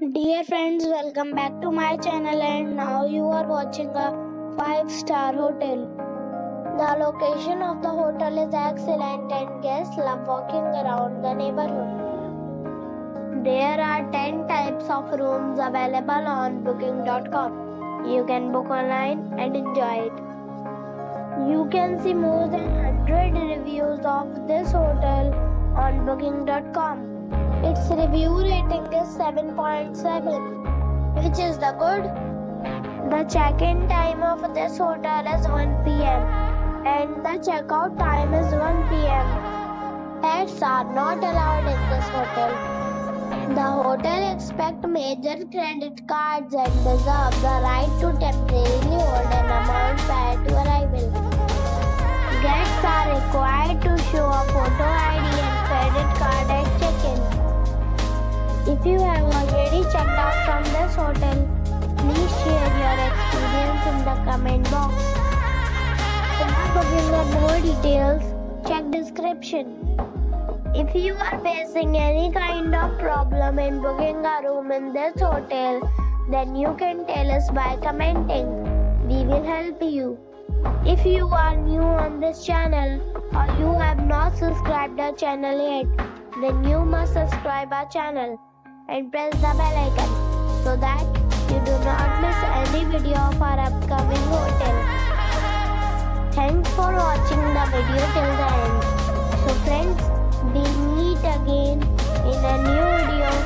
Dear friends, welcome back to my channel, and now you are watching a 5-star hotel. The location of the hotel is excellent and guests love walking around the neighborhood. There are 10 types of rooms available on booking.com. You can book online and enjoy it. You can see more than 100 reviews of this hotel on booking.com. Its review rating is 7.7, which is the good. The check-in time of this hotel is 1 p.m. and the checkout time is 1 p.m. Pets are not allowed in this hotel. The hotel accepts major credit cards and reserves the right to temporarily hold an amount prior to arrival. Guests are required to show a photo ID and credit card at check-in. If you have already checked out from this hotel, please share your experience in the comment box. For booking or more details, check description. If you are facing any kind of problem in booking a room in this hotel, then you can tell us by commenting. We will help you. If you are new on this channel or you have not subscribed our channel yet, then you must subscribe our channel and press the bell icon so that you do not miss any video of our upcoming hotel. Thanks for watching the video till the end. So friends, we meet again in a new video